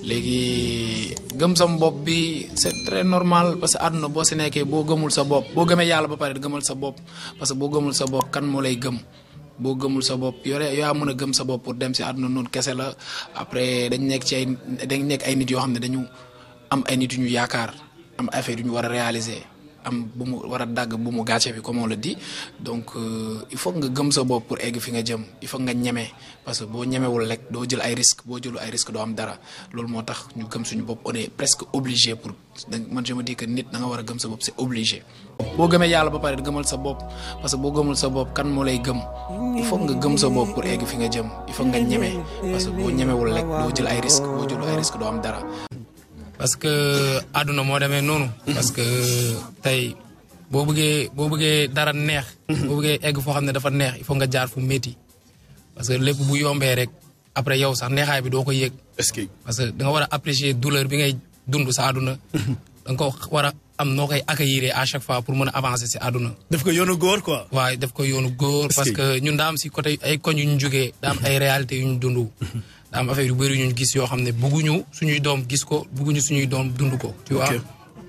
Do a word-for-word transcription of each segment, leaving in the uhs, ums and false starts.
léegi gëm sa bopp bi c'est très normal parce que àdduna boo si nekkee boo gëmul sa bopp boo gëmee yàlla ba pare gëmal sa bopp parce que boo gëmul sa bopp kan moo lay gëm boo gëmul sa bopp yore yaa mën a gëm sa bopp pour dem si àdduna noonu kese la après dañ nekk ci ay dañ nekk ay nit yoo xam ne dañu am ay nit yu ñu yaakaar am affaire yu ñu war a réaliser am bu mu war a dagg bu mu gàcce bi comme on le dit donc euh, il faut nga gëm sa bopp pour egg fi nga jëm il faut nga ñeme parce que boo ñemewul rek doo jël ay risques boo jëlu ay risques doo am dara loolu moo tax ñu gëm suñu bopp on est presque obligé pour man je me dis que nit da nga war a gëm sa bopp c'est obligé. boo gëmee yàlla ba pare gëmal sa bopp parce que boo gëmul sa bopp kan moo lay gëm il faut nga gëm sa bopp pour egg fi nga jëm il faut nga ñeme parce que boo ñemewul rek doo jël ay risques boo jëlu ay risques doo am dara. parce que àdduna moo demee noonu. parce que tey boo bëggee boo bëggee dara neex. boo bëggee egg foo xam ne dafa neex il faut nga jaar fu métti. parce que lépp bu yombee rek après yow sax neexaay bi doo ko yëg. est-ce que parce que da nga war a apprécier douleur bi ngay dund sa àdduna. da nga ko war a am noo koy accueillir à chaque fois pour mën a avancer si àdduna. def ko yoonu góor quoi. waaye def ko yoonu góor. parce que ñun daa am si côté ay koñ yu ñu jógee daa am ay réalités yu ñu dund. daa am affaire yu bëri ñu gis yoo xam ne bëgguñu suñuy doom gis ko bëgguñu suñuy doom dund ko. tu vois.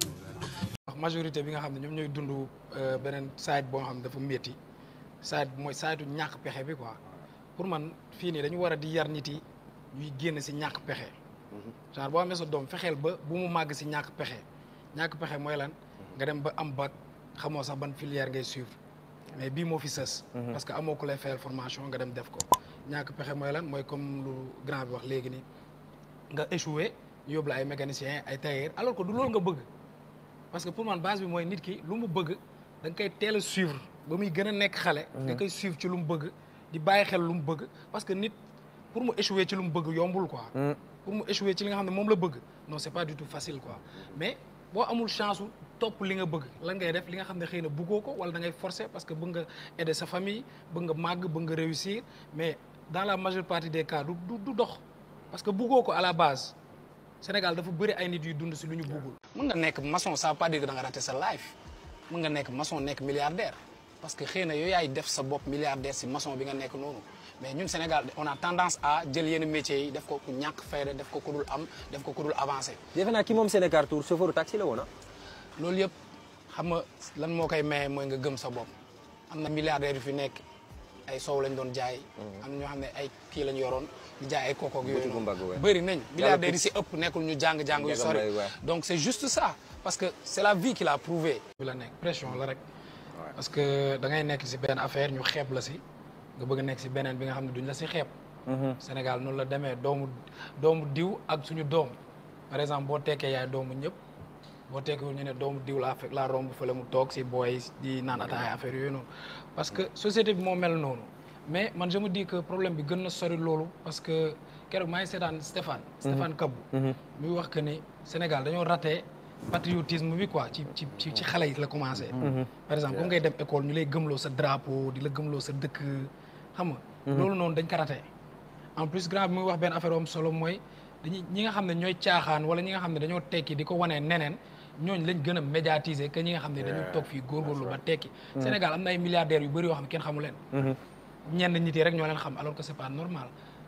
majorité bi nga xam ne ñoom ñooy dund beneen side boo xam ne dafa métti side mooy side ñàkk pexe bi quoi pour man fii nii dañu war a di yar nit yi ñuy génn si ñàkk pexe. genre boo amee sa doom fexeel ba bu mu màgg si ñàkk pexe ñàkk pexe mooy lan nga dem ba am bac xamoo sax ban filière ngay suivre mais bii moo fi sës. parce que amoo ku lay fayal formation nga dem def ko. ñàkk pexe mooy lan mooy comme lu grand bi wax léegi nii nga échoué ñu yóbbu la ay mécanicien ay tailleur alors que du loolu nga bëgg parce que pour man base bi mooy nit ki lu mu bëgg da nga koy teel a suivre ba muy gën a nekk xale. nga koy suivre ci lu mu bëgg di bàyyi xel lu mu bëgg parce que nit pour mu échoué ci lu mu bëgg yombul quoi. pour mu échoué ci li nga xam ne moom la bëgg non c'est pas du tout facile quoi mais boo amul chance topp li nga bëgg lan ngay def li nga xam ne xëy na bëggoo ko wala da ngay forcer parce que bëgg nga aider sa famille bëgg nga màgg bëgg nga réussir mais dans la majeure partie des cas du du dox parce que bëggoo ko à la base Sénégal dafa bëri ay nit yu dund si lu ñu bëggul. mën nga nekk maçon ça veut pas dire que da nga raté sa life mën nga nekk maçon nekk milliardaire parce que xëy na yow yaay def sa bopp milliardaire si maçon bi nga nekk noonu mais ñun Sénégal on a tendance à jël yenn métiers yi def ko ku ñàkk fayda def ko ku dul am def ko ku dul avancé. defe naa ki moom Sénégal tour chauffeur taxi la woon ah. loolu yëpp xam nga lan moo koy maye mooy nga gëm sa bopp am na milliardaires yu fi nekk ay soow lañ doon jaay. am na ñoo xam ne ay kii lañ yoroon di jaay ay kooku ak yooyu. bëri nañ milliardaires yi si ëpp nekkul ñu jàng jàng yu sori. donc c'est juste ça parce que c'est la vie qui l'a prouvé. bi la nekk pression la rek parce que da ngay nekk si benn affaire ñu xeeb la si nga bëgg a nekk si beneen bi nga xam ne duñ la si xeeb. Sénégal noonu la demee doomu doomu diw ak suñu doom par exemple boo tekkee yaay doomu ñëpp. boo tekkiwul ñu ne doomu diw laa fekk laa romb fële mu toog si booy di naan ataaya affaire yooyu noonu parce que société bi moo mel noonu mais man je me dis que problème bi gën na sori loolu parce que keroog maa ngi seetaan Stéphane. Stéphane Kabou. muy wax que ni Sénégal dañoo raté patriotisme bi quoi ci ci ci ci xale yi la commencé. par exemple comme ngay dem école ñu lay gëmloo sa drapeau di la gëmloo sa dëkk xam nga. loolu noonu dañ ko raté en plus grand bi muy wax benn affaire am solo mooy dañuy ñi nga xam ne ñooy caaxaan wala ñi nga xam ne dañoo tekki di ko wanee neneen. ñooñu lañ gën a médiatiser que ñi nga xam ne dañu toog fii góorgóorlu ba tekki Sénégal am na ay milliardaires yu bëri yoo xam ne kenn xamu leen ñenn nit yi rek ñoo leen xam alors que c'est pas normal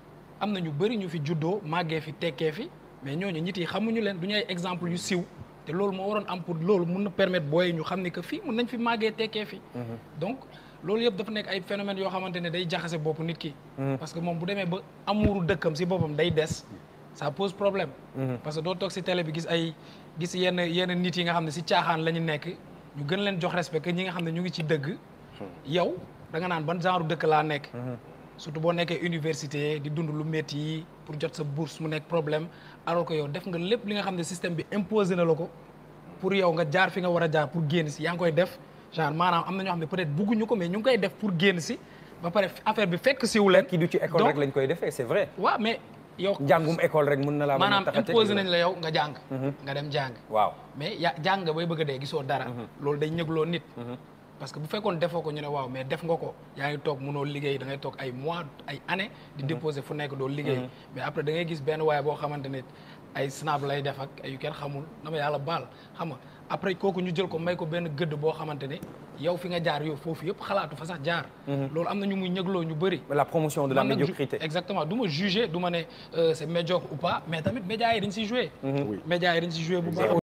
am na ñu bëri ñu fi juddoo màggee fi tekkee fi mais ñooñu nit yi xamuñu leen du ñu ay exemple yu siw te loolu moo waroon am pour loolu mun na permettre booy ñu xam ne que fii mun nañ fi màggee tekkee fi donc loolu yëpp dafa nekk ay phénomènes yoo xamante ne day jaxase bopp nit ki parce que moom bu demee ba amuuru dëkkam si boppam day des ça pose problème parce que doo toog si télé bi gis ay gis yenn yenn nit yi nga xam ne si caaxaan la ñu nekk ñu gën leen jox respect que ñi nga xam ne ñu ngi ci dëgg yow da nga naan ban genre dëkk laa nekk surtout boo nekkee université di dund lu métti yi pour jot sa bourse mu nekk problème alors que yow def nga lépp li nga xam ne système bi imposé na la ko pour yow nga jaar fi nga war a jaar pour génn si yaa ngi koy def genre maanaam am na ñoo xam ne peut-être bugguñu ko mais ñu ngi koy def pour génn si ba pare affaire bi fekk siwu leen kii du ci école rek lañ koy defee c'est vrai waaw mais yow jàngum école rek mën na laa maanaam imposé nañ la yow nga jàng nga dem jàng waaw mais ya jàng nga bay bëgg a dee gisoo dara loolu day ñëgloo nit parce que bu fekkoon defoo ko ñu ne waaw mais def nga ko yaa ngi toog mënoo liggéey da ngay toog ay mois ay années di déposer fu nekk doo liggéey mais après da ngay gis benn waaye boo xamante ne ay snap lay def ak ay yu kenn xamul dama yàlla baal xam nga après kooku ñu jël ko may ko benn gëdd boo xamante ne yow fi nga jaar yow foofu yëpp xalaatu fa sax jaar. loolu am na ñu muy ñëgloo ñu bëri. la promotion de la médiocrité. exactement du ma juger du ma ne c'est médiocre ou pas mais tamit médias yi dañ siy jouer. médias yi dañ siy jouer bu baax.